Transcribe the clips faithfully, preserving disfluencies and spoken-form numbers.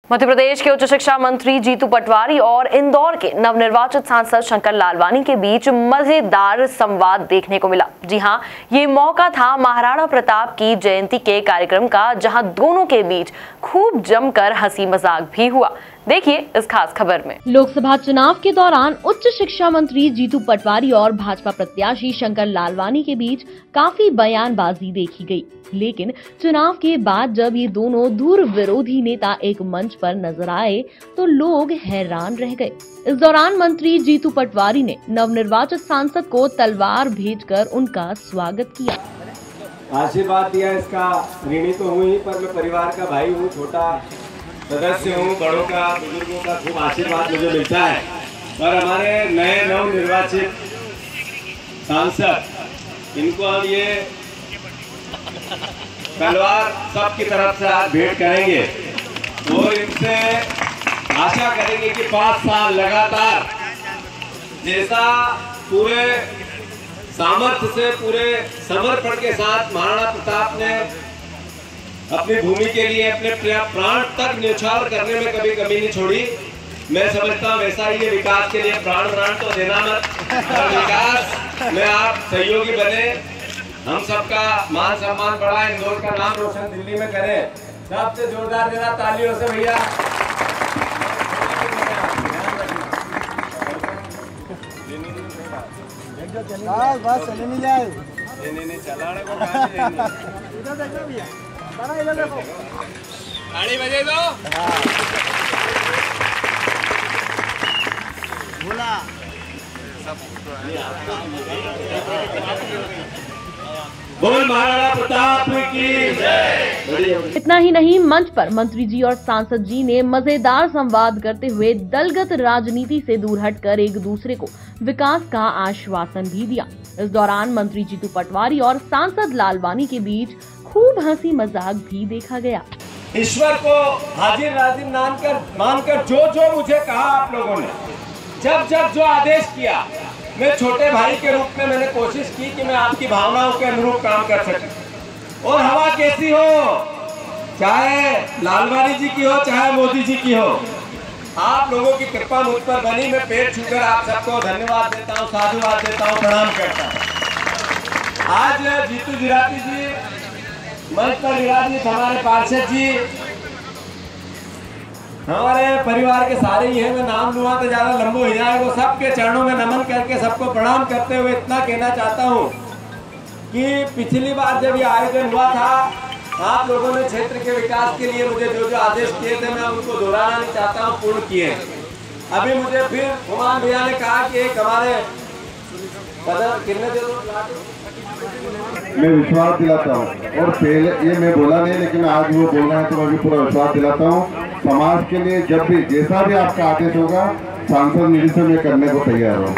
मध्य प्रदेश के उच्च शिक्षा मंत्री जीतू पटवारी और इंदौर के नवनिर्वाचित सांसद शंकर लालवानी के बीच मजेदार संवाद देखने को मिला। जी हां, ये मौका था महाराणा प्रताप की जयंती के कार्यक्रम का, जहां दोनों के बीच खूब जमकर हंसी मजाक भी हुआ। देखिए इस खास खबर में। लोकसभा चुनाव के दौरान उच्च शिक्षा मंत्री जीतू पटवारी और भाजपा प्रत्याशी शंकर लालवानी के बीच काफी बयानबाजी देखी गई, लेकिन चुनाव के बाद जब ये दोनों दूर विरोधी नेता एक मंच पर नजर आए तो लोग हैरान रह गए। इस दौरान मंत्री जीतू पटवारी ने नवनिर्वाचित सांसद को तलवार भेजकर उनका स्वागत किया। आशीर्वाद दिया, इसका ऋणी तो हूँ ही, पर मैं परिवार का भाई हूँ, छोटा सदस्य हूँ। बड़ों का, बुजुर्गों का खूब आशीर्वाद मुझे मिलता है। और हमारे नए नव निर्वाचित सांसद, इनको हम ये तलवार सबकी तरफ से आज भेंट करेंगे और इनसे आशा करेंगे कि पाँच साल लगातार जैसा पूरे सामर्थ्य से, पूरे समर्पण के साथ महाराणा प्रताप ने अपनी भूमि के लिए अपने प्राण तक न्यौछावर करने में कभी कमी नहीं छोड़ी। मैं समझता हूँ वैसा ही ये विकास के लिए प्राण प्राण तो देना मत, और विकास में आप सहयोगी बने, हम सबका मान सम्मान बढ़ाएं, इंदौर का नाम रोशन दिल्ली में करें। सबसे जोरदार देना तालियों से भैया। बस चले नहीं जाए, नहीं नहीं चलाने को कहाँ भैया देखो, गाड़ी बजे दो। बोला बोल महाराणा प्रताप की जय। इतना ही नहीं, मंच पर मंत्री जी और सांसद जी ने मजेदार संवाद करते हुए दलगत राजनीति से दूर हटकर एक दूसरे को विकास का आश्वासन भी दिया। इस दौरान मंत्री जीतू पटवारी और सांसद लालवानी के बीच खूब हंसी मजाक भी देखा गया। ईश्वर को हाजिर नाजिर मानकर मानकर जो जो मुझे कहा आप लोगों ने, जब जब जो आदेश किया, मैं छोटे भाई के रूप में मैंने कोशिश की कि मैं आपकी भावनाओं के अनुरूप काम कर सकूं। और हवा कैसी हो, चाहे लालवानी जी की हो चाहे मोदी जी की हो, आप लोगों की कृपा मुझ पर बनी। मैं पेट छूकर आप सबको धन्यवाद देता हूँ, साधुवाद देता हूँ, प्रणाम करता हूँ। आज जीतू जिराती जी मंच पर विराजित, हमारे पार्षद जी, हमारे परिवार के सारे ही हैं, मैं नाम लूँगा तो ज़्यादा लंबो हो जाए। वो सबके चरणों में नमन करके सबको प्रणाम करते हुए इतना कहना चाहता हूँ कि पिछली बार जब ये आयोजन हुआ था, आप लोगों ने क्षेत्र के विकास के लिए मुझे जो जो आदेश किए थे, मैं उनको दोहराना नहीं चाहता हूँ, पूर्ण किए। अभी मुझे फिर हुमायूं भैया ने कहा कि एक हमारे पदर कितने दे दो, मैं विश्वास दिलाता हूँ। और पहले ये मैं बोला नहीं, लेकिन आज वो बोल रहे हैं तो मैं भी पूरा विश्वास दिलाता हूँ। समाज के लिए जब भी जैसा भी आपका आदेश होगा, सांसद निधि से मैं करने को तैयार हूँ।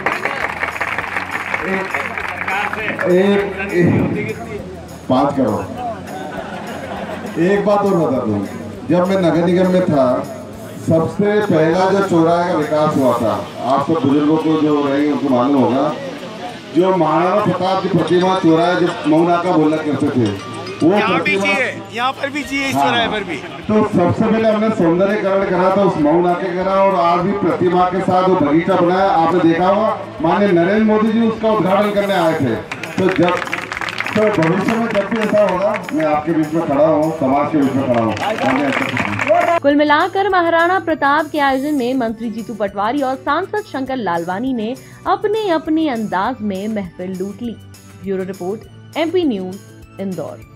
एक, एक पाँच करोड़। एक बात और बता दूँ, जब मैं नगर निगम में था, सबसे पहला जो चौराहे का विकास हुआ था, आप सब बुजुर्गों को जो रहेंगे उनको मालूम होगा, जो महाराणा प्रताप की प्रतिमा चौराहे जो मऊनाका बोला करते थे, वो यहाँ भी चाहिए, यहाँ पर भी चाहिए, इस चौराहे पर भी। तो सबसे पहले हमने सौंदर्यकरण करा था, उस मऊनाके करा, और आज भी प्रतिमा के साथ वो बगीचा बनाया। आपने देखा होगा, माननीय नरेंद्र मोदी जी उसका उद्घाटन करने आए थे। तो जब तो भविष्य में जब भी ऐसा होगा, मैं आपके बीच में खड़ा हूँ, समाज के बीच में खड़ा हूँ। कुल मिलाकर महाराणा प्रताप के आयोजन में मंत्री जीतू पटवारी और सांसद शंकर लालवानी ने अपने अपने अंदाज में महफिल लूट ली। Bureau report, MP news, Indore.